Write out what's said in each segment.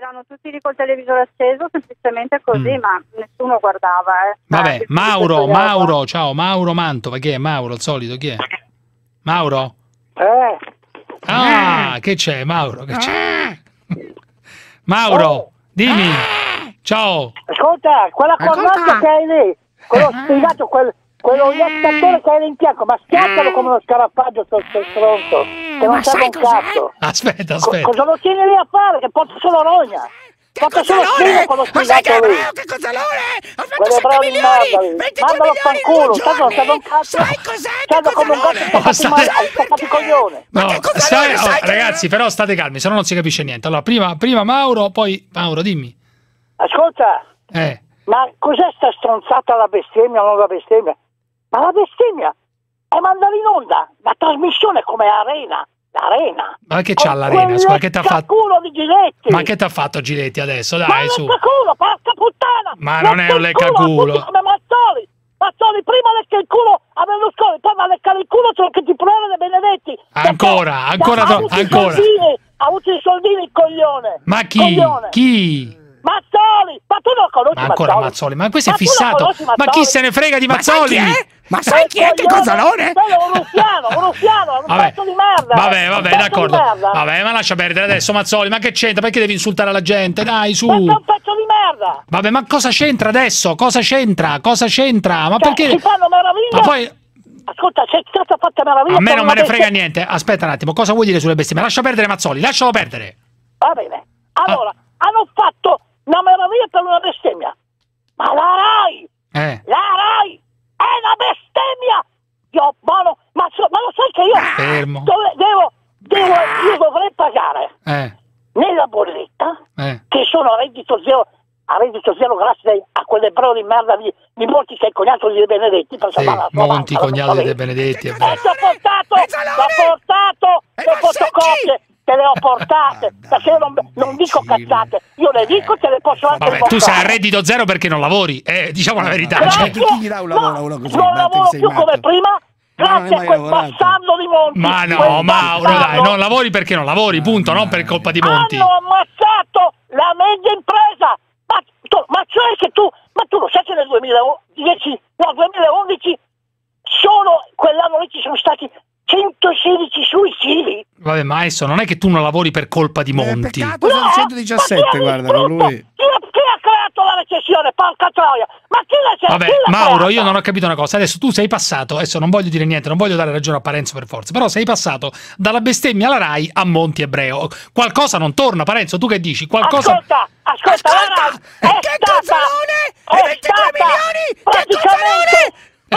erano tutti lì col televisore acceso, semplicemente così, ma nessuno guardava. Vabbè, Mauro, ciao, Mauro Mantova, chi è? Mauro, il solito, chi è? Mauro? Ah, che c'è, Mauro? Che c'è? Mauro, dimmi. Ciao. Ascolta, quella cornacchia che hai lì, quello spiegato, quello iattatore che hai lì in fianco, ma schiattalo come uno scarafaggio sto stronzo, che non serve un cazzo. Aspetta. Cosa lo tieni lì a fare? Che porta solo rogna. Porta solo schifo quello spiegato lì. Che cozzalone? Ho fatto Quello 7 bravo di milioni! merda, 22 mandalo a milioni in fanculo, 2 tanto non giorni! serve un cazzo. Sai cos'è? Tanto come un gatto hai staccato i coglione. No, cozzalone, sai che- ragazzi, però state calmi, se no non si capisce niente. Allora, prima Mauro, poi Mauro, dimmi. Ascolta, ma cos'è sta stronzata la bestemmia o non la bestemmia? Ma la bestemmia è mandare in onda la trasmissione come Arena. L'Arena. Ma che c'ha l'Arena? Scusa, che t'ha fatto? Culo di Giletti. Ma che t'ha fatto Giletti adesso? Dai, Ma su. leccaculo, porca puttana! Ma non è un leccaculo. Come Mazzoli! Mazzoli prima lecca il culo a Berlusconi, poi va a leccare il culo che ti prova De Benedetti. Ancora. Ha avuto i soldini il coglione. Ma chi? Coglione. Chi? Mazzoli! Ma tu non conosci Ma ancora Mazzoli? Ma questo è fissato. Ma chi se ne frega di Mazzoli? Ma sai chi è che cozzalone? Un ruffiano, un pezzo di merda. Vabbè, d'accordo. Vabbè, ma lascia perdere adesso Mazzoli. Ma che c'entra? Perché devi insultare la gente? Dai, su. Ma sei un pezzo di merda. Vabbè, ma cosa c'entra adesso? Cosa c'entra? Ma perché? Si fanno meraviglie. Ma poi... Ascolta, c'è stata fatta meraviglia. A me non me ne frega niente. Aspetta un attimo, cosa vuoi dire sulle bestemmie? Lascia perdere Mazzoli, lascialo perdere. Va bene. Allora, hanno fatto una meraviglia per una bestemmia. Ma la Rai è una bestemmia. Io, ma lo sai che io Fermo. io dovrei pagare nella bolletta che sono a reddito zero grazie a quell'ebreo di merda di Monti che è il cognato di De Benedetti. Monti, cognato di De Benedetti. L'ho portato le fotocopie. Te le ho portate, perché io non dico cazzate, io le dico, te le posso anche Vabbè, tu sei a reddito zero perché non lavori, diciamo la verità. Chi gli dà un lavoro uno così? Non lavoro più come prima, grazie a quel bastardo di Monti. Ma no, Mauro, dai, non lavori perché non lavori, punto, non per colpa di Monti. Hanno ammazzato la media impresa, ma cioè che tu lo sai che nel 2011 solo quell'anno lì ci sono stati 116 suicidi. Vabbè, ma adesso non è che tu non lavori per colpa di Monti. Peccato, sono 117, guarda, lui. Chi ha creato la recessione, porca troia? Ma chi l'ha Vabbè, Mauro, io non ho capito una cosa. Adesso tu sei passato, adesso non voglio dire niente, non voglio dare ragione a Parenzo per forza, però sei passato dalla bestemmia alla Rai a Monti ebreo. Qualcosa non torna, Parenzo, tu che dici? Qualcosa... Ascolta, la Rai è che stata... cozzalone? E 23 milioni? Che cozzalone?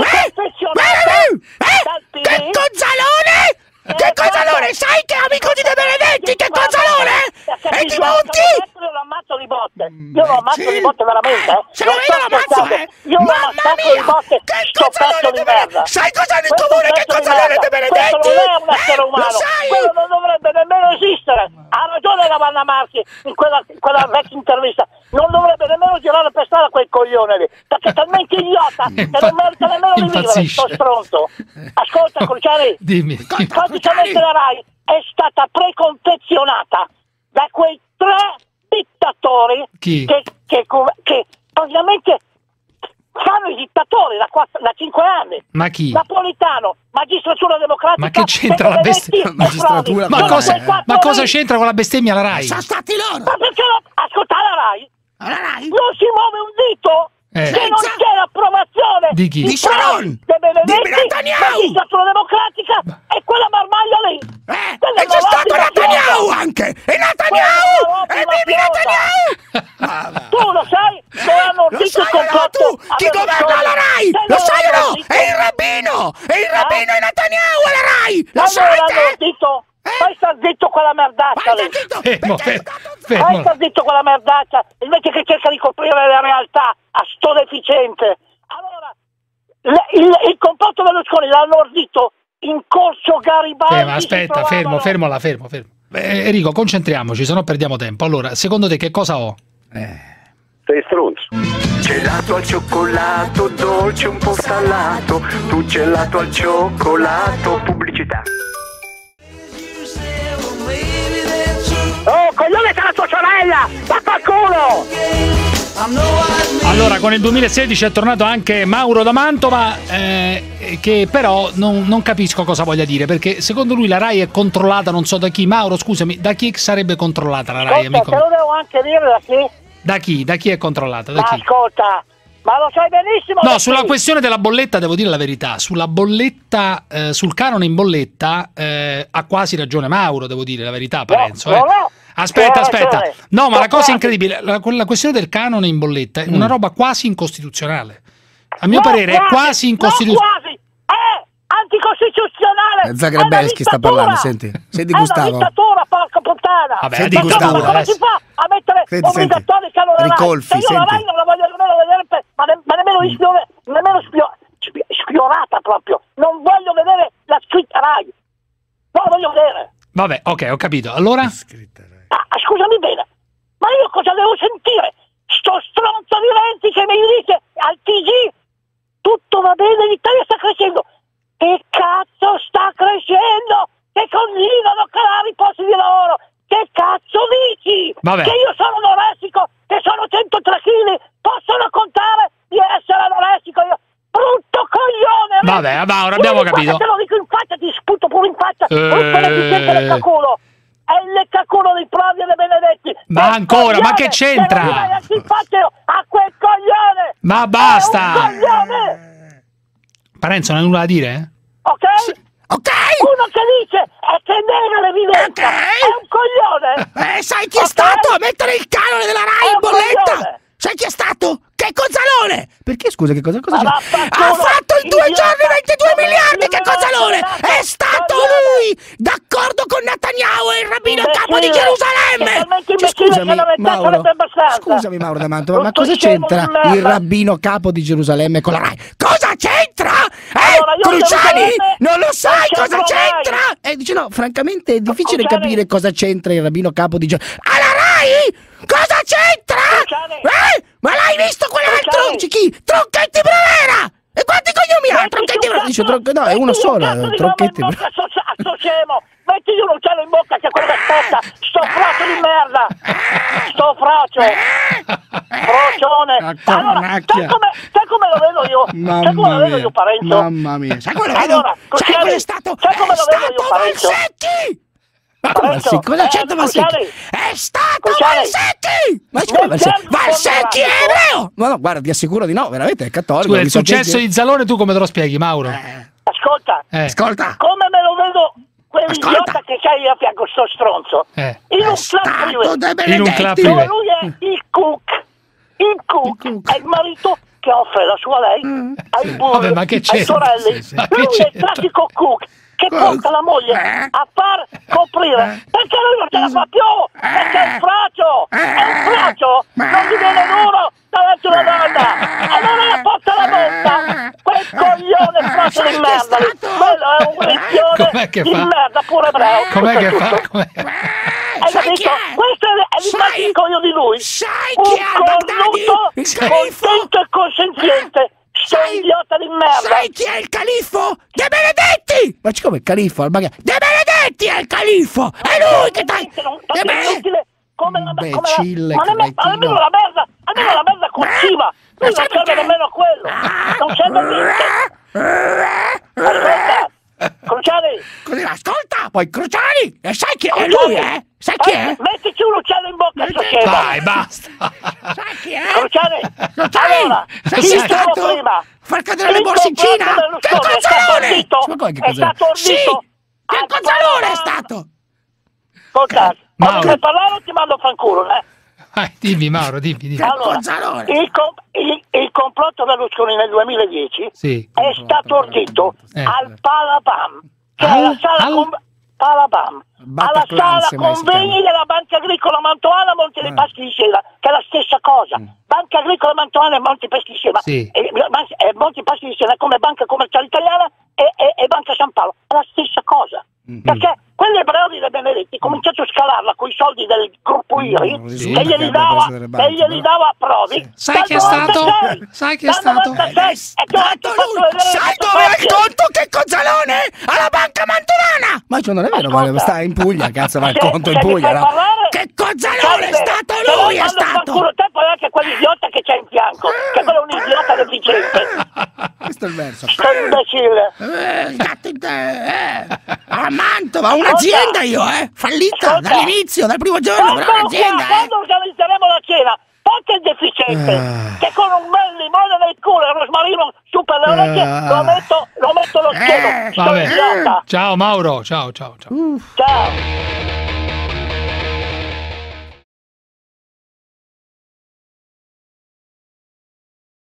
Che cozzalone? Che cozzalone? Sai che è amico di De Benedetti? Che cozzalone? E di Monti? Io lo ammazzo di botte. Io lo ammazzo di botte veramente. Se lo vedo lo ammazzo, Io lo ammazzo di botte. Che Sto pezzo di merda. Sai cosa hanno in comune? Che cozzalone De Benedetti? Questo non è un essere umano. Lo sai? Quello non dovrebbe nemmeno esistere. Ha ragione la Vanna Marchi in quella vecchia intervista. Non dovrebbe nemmeno girare per strada quel coglione lì, perché è talmente idiota che non merita nemmeno di vivere, sto stronzo. Ascolta, Cruciani, Dimmi. praticamente la Rai è stata preconfezionata da quei 3 dittatori che praticamente fanno i dittatori da 5 anni. Ma chi? Napolitano, magistratura democratica. Ma che c'entra la bestemmia? Ma cosa c'entra con la bestemmia la Rai? Sono stati loro. Ma perché ascolta la Rai? Non si muove un dito se non c'è l'approvazione di chi? Di Sharon, De Benedetti, di Netanyahu, magistratura democratica e quella marmaglia lì. E c'è stato Netanyahu anche. E Netanyahu e Bibi Netanyahu. Tu lo sai? Lo sai o no tu? Chi governa la Rai? Lo sai o no? È il rabbino. E il rabbino è Netanyahu alla Rai. Lo sai te? Poi sta zitto quella merdaccia lì. Fermo. Poi sta zitto quella merdaccia invece che cerca di coprire la realtà a sto deficiente. Allora il complotto Berlusconi l'hanno ordito in corso Garibaldi. Aspetta, fermo. Enrico, concentriamoci, se no perdiamo tempo. Allora, secondo te che cosa ho? Sei stronzo. Gelato al cioccolato, dolce un po' salato, tu gelato al cioccolato, pubblicità. Oh, coglione, c'è la tua sorella! La Allora, con il 2016 è tornato anche Mauro da Mantova, che però non capisco cosa voglia dire, perché secondo lui la Rai è controllata non so da chi. Mauro, scusami, da chi sarebbe controllata la Rai, amico? Te lo devo anche dire da chi? Da chi? Da chi è controllata? Da Ma chi? ascolta, ma lo sai benissimo. No, sulla questione della bolletta devo dire la verità. Sulla bolletta, sul canone in bolletta, ha quasi ragione Mauro, devo dire la verità, Parenzo. No. Aspetta. No, ma la cosa incredibile, la questione del canone in bolletta è una roba quasi incostituzionale. A mio parere è quasi incostituzionale. Quasi, è anticostituzionale. Zagrebelski sta parlando, senti Gustavo. È una dittatura, porca puttana. Vabbè, senti Gustavo. Come si fa a mettere obbligatori canone Rai? Ricolfi, Se io la Rai non la voglio nemmeno vedere, ma nemmeno spiorata proprio. Non voglio vedere la scritta Rai. Non la voglio vedere. Vabbè, ok, ho capito. Allora? Scusami bene, ma io cosa devo sentire? Sto stronzo di Renzi che mi dice al TG tutto va bene, l'Italia sta crescendo. Che cazzo sta crescendo? Che continuano a calare i posti di lavoro. Che cazzo dici? Vabbè. Che io sono anoressico, che sono 103 kg, possono contare di essere anoressico io? Brutto coglione! Vabbè, Mauro, abbiamo capito. Te lo dico in faccia, ti sputo pure in faccia. Brutto deficiente leccaculo. È il leccaculo dei Prodi e dei Benedetti. Ma ancora, ma che c'entra? A quel coglione! Ma basta! È un coglione! Parenzo, non hai nulla da dire? Ok? Ok! Uno che dice che nega l'evidenza è un coglione! Sai chi è stato a mettere il canone della Rai in bolletta? Sai chi è stato? Che Cozzalone! Perché scusa, che cosa c'è? Ha fatto in 2 giorni 22 miliardi, che Cozzalone! È stato lui! D'accordo con Netanyahu e il rabbino capo di Gerusalemme! Scusami Mauro da Mantova, ma cosa c'entra il rabbino capo di Gerusalemme con la Rai? Cosa c'entra? Cruciani? Non lo sai cosa c'entra? Dice no, francamente è difficile capire cosa c'entra il rabbino capo di Gerusalemme. Alla Rai? Cosa c'entra? Ma l'hai visto quell'altro? Dice chi? Tronchetti Provera! E quanti cognomi ha? Tronchetti Provera? Dice no, è uno solo. Tronchetti Provera. Scemo! Mettigli un uccello in bocca che è quello che aspetta! Sto frocio di merda! Sto frocio! Frocione! Allora, sai come lo vedo io? Sai come lo vedo io, Parenzo? Mamma mia! Sai come lo vedo? Sai come è stato? Sai come lo vedo io, Parenzo? Cosa c'entra Valsecchi? È stato Valsecchi! Ma come Valsecchi è ebreo! No, guarda, ti assicuro di no, veramente è cattolico. Scusa, il successo di Zalone tu come te lo spieghi, Mauro? Ascolta, come me lo vedo quell'idiota che c'hai a fianco, sto stronzo? In un club privé. Lui è il cook. Il cook è il marito che offre la sua lei ai burri, ai sorelli. Lui è il classico cook che porta la moglie a far coprire, perché lui non ce la fa più, perché è un fraccio, non gli viene duro davanti una donna, allora la porta la bocca, quel coglione fraccio di merda, quello è un ricchione di merda pure ebreo. Com'è che fa? Hai capito? Questo è l'immagine che ho di lui, un cornuto, contento e consenziente. Sei idiota di merda! Sai chi è il califfo? De Benedetti! Ma come il califfo? De Benedetti è il califfo! È lui che dai! De Benedetti! Come la almeno la merda continua! Lui non serve nemmeno quello! Non serve niente! Aspetta! Cruciani! Così ascolta! Poi Cruciani! E sai chi è lui, eh? Sai chi è? Mettici un uccello in bocca, sto scemo! Dai, basta! Sai chi è? Cruciani! Allora, sai chi è stato? Prima! Far cadere le borse in Cina! Che Cozzalone! Ma come che Cozzalone? Sì! Che Cozzalone è stato! Ascolta, vuoi parlare o ti mando a fanculo, eh? Dimmi Mauro, dimmi. Allora, il complotto Berlusconi nel 2010 è stato ordito al Palabam, che è la sala Palabam, alla sala convegni della Banca Agricola Mantovana Monte dei Paschi di Siena, che è la stessa cosa. Banca Agricola Mantovana e Monte Paschi di Siena. Monte Paschi di Siena è come Banca Commerciale Italiana e Banca San Paolo, è la stessa cosa. Perché quelli ebrei di Benedetti cominciato a scalarla con i soldi del gruppo IRI che glieli dava a Prodi. Sai chi è stato? Sai chi è stato? È stato lui! Sai dove è il conto che Cozzalone? Alla Banca Mantovana! Ma non è vero, sta in Puglia, cazzo, va il conto in Puglia, no? Che Cozzalone è stato lui, è stato! Te poi anche quell'idiota che Sto imbecille. A Mantova, un'azienda io, fallita dall'inizio, dal primo giorno, però un'azienda. Quando organizzeremo la cena? Porca il deficiente, che con un bel limone nel culo e rosmarino su per le orecchie lo metto lo schiedo. Vabbè. Ciao Mauro, ciao. Ciao.